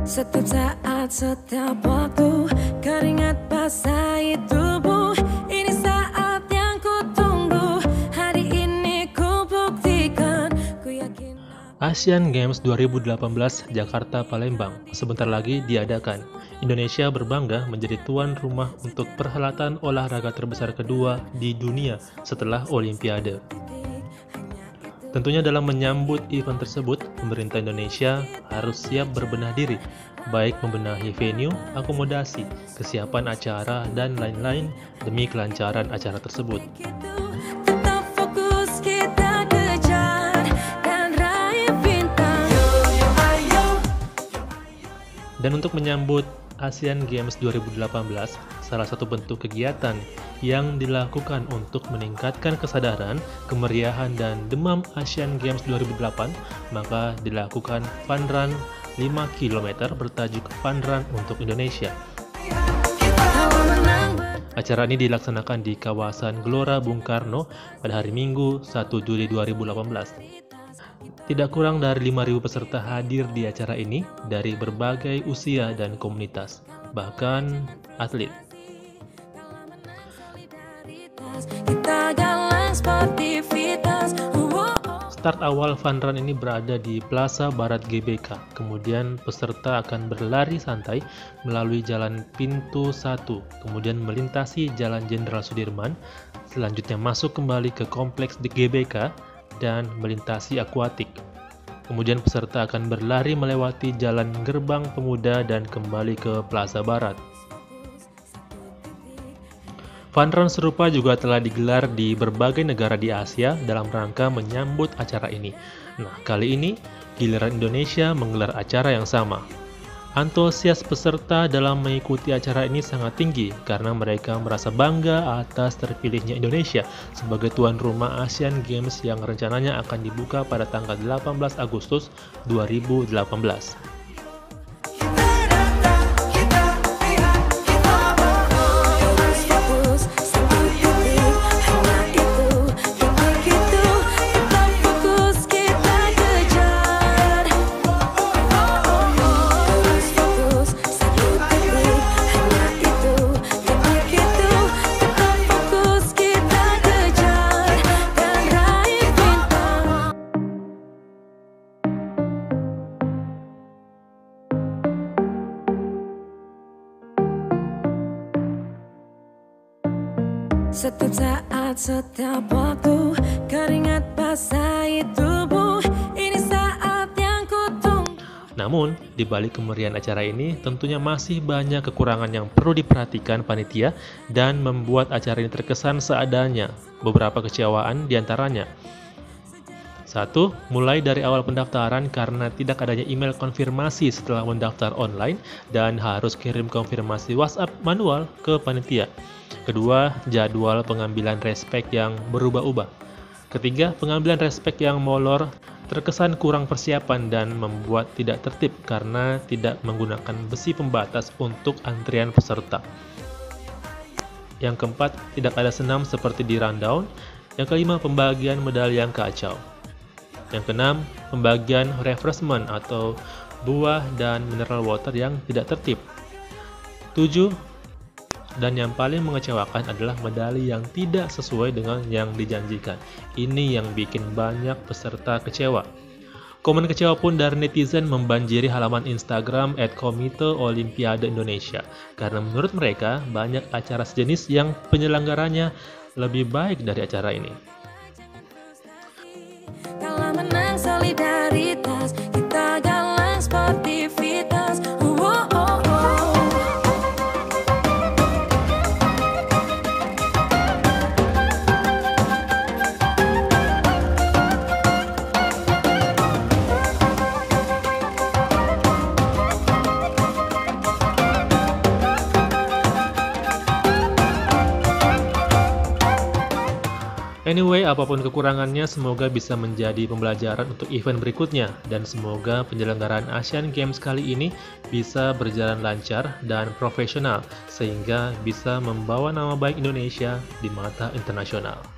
Setiap saat, setiap waktu, keringat basahi tubuh. Ini saat yang ku tunggu, hari ini ku buktikan, ku yakin. Asian Games 2018 Jakarta Palembang sebentar lagi diadakan. Indonesia berbangga menjadi tuan rumah untuk perhelatan olahraga terbesar kedua di dunia setelah Olimpiade. Tentunya dalam menyambut event tersebut, pemerintah Indonesia harus siap berbenah diri, baik membenahi venue, akomodasi, kesiapan acara, dan lain-lain demi kelancaran acara tersebut. Tetap fokus kita kejar dan raih bintang. Dan untuk menyambut Asian Games 2018, salah satu bentuk kegiatan yang dilakukan untuk meningkatkan kesadaran, kemeriahan, dan demam Asian Games 2008, maka dilakukan Fun Run 5 km bertajuk Fun Run untuk Indonesia. Acara ini dilaksanakan di kawasan Gelora Bung Karno pada hari Minggu 1 Juli 2018. Tidak kurang dari 5.000 peserta hadir di acara ini dari berbagai usia dan komunitas, bahkan atlet. Kita galang sportivitas. Start awal Fun Run ini berada di Plaza Barat GBK, kemudian peserta akan berlari santai melalui jalan Pintu 1, kemudian melintasi Jalan Jenderal Sudirman, selanjutnya masuk kembali ke kompleks di GBK, dan melintasi akuatik. Kemudian peserta akan berlari melewati Jalan Gerbang Pemuda dan kembali ke Plaza Barat. Fun Run serupa juga telah digelar di berbagai negara di Asia dalam rangka menyambut acara ini. Nah, kali ini giliran Indonesia menggelar acara yang sama. Antusias peserta dalam mengikuti acara ini sangat tinggi karena mereka merasa bangga atas terpilihnya Indonesia sebagai tuan rumah Asian Games yang rencananya akan dibuka pada tanggal 18 Agustus 2018. Setiap saat, setiap waktu, keringat basahi tubuh. Ini saat yang ku tunggu. Namun, di balik kemeriahan acara ini tentunya masih banyak kekurangan yang perlu diperhatikan panitia dan membuat acara ini terkesan seadanya. Beberapa kecewaan diantaranya. 1. Mulai dari awal pendaftaran karena tidak adanya email konfirmasi setelah mendaftar online dan harus kirim konfirmasi WhatsApp manual ke panitia. Kedua, jadwal pengambilan respek yang berubah-ubah. Ketiga, pengambilan respek yang molor terkesan kurang persiapan dan membuat tidak tertib karena tidak menggunakan besi pembatas untuk antrian peserta. Yang keempat, tidak ada senam seperti di rundown. Yang kelima, pembagian medali yang kacau. Yang keenam, pembagian refreshment atau buah dan mineral water yang tidak tertib. 7. Dan yang paling mengecewakan adalah medali yang tidak sesuai dengan yang dijanjikan. Ini yang bikin banyak peserta kecewa. Komen kecewa pun dari netizen membanjiri halaman Instagram @Komite Olimpiade Indonesia karena menurut mereka banyak acara sejenis yang penyelenggaranya lebih baik dari acara ini. Kala menang solidaritas, kita galang sportivitas. Anyway, apapun kekurangannya, semoga bisa menjadi pembelajaran untuk event berikutnya dan semoga penyelenggaraan Asian Games kali ini bisa berjalan lancar dan profesional sehingga bisa membawa nama baik Indonesia di mata internasional.